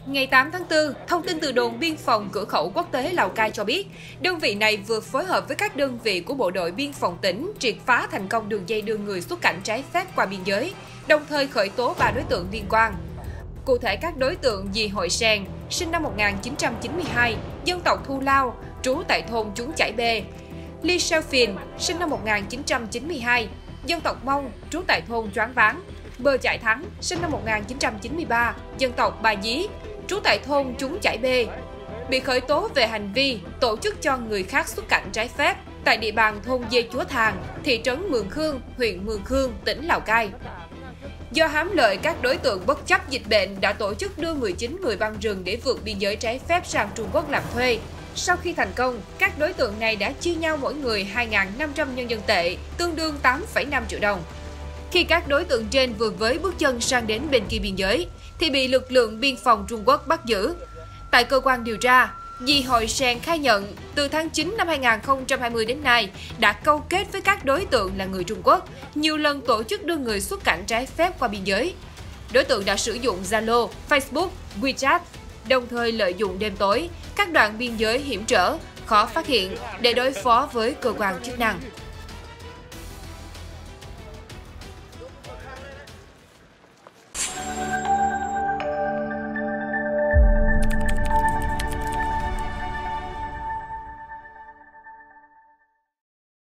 Ngày 8 tháng 4, thông tin từ đồn biên phòng cửa khẩu quốc tế Lào Cai cho biết, đơn vị này vừa phối hợp với các đơn vị của bộ đội biên phòng tỉnh triệt phá thành công đường dây đưa người xuất cảnh trái phép qua biên giới, đồng thời khởi tố 3 đối tượng liên quan. Cụ thể, các đối tượng Dì Hội Sèn, sinh năm 1992, dân tộc Thu Lao, trú tại thôn Chúng Chải Bê; Ly Sao Phiền, sinh năm 1992, dân tộc Mông, trú tại thôn Choáng Váng; Bờ Chải Thắng, sinh năm 1993, dân tộc Bà Dí, trú tại thôn Chúng Chải Bê, bị khởi tố về hành vi tổ chức cho người khác xuất cảnh trái phép tại địa bàn thôn Dê Chúa Thàng, thị trấn Mường Khương, huyện Mường Khương, tỉnh Lào Cai. Do hám lợi, các đối tượng bất chấp dịch bệnh đã tổ chức đưa 19 người băng rừng để vượt biên giới trái phép sang Trung Quốc làm thuê. Sau khi thành công, các đối tượng này đã chia nhau mỗi người 2.500 nhân dân tệ, tương đương 8,5 triệu đồng. Khi các đối tượng trên vừa với bước chân sang đến bên kia biên giới, thì bị lực lượng biên phòng Trung Quốc bắt giữ. Tại cơ quan điều tra, Dì Hội Sèn khai nhận từ tháng 9 năm 2020 đến nay đã câu kết với các đối tượng là người Trung Quốc, nhiều lần tổ chức đưa người xuất cảnh trái phép qua biên giới. Đối tượng đã sử dụng Zalo, Facebook, WeChat, đồng thời lợi dụng đêm tối, các đoạn biên giới hiểm trở, khó phát hiện để đối phó với cơ quan chức năng.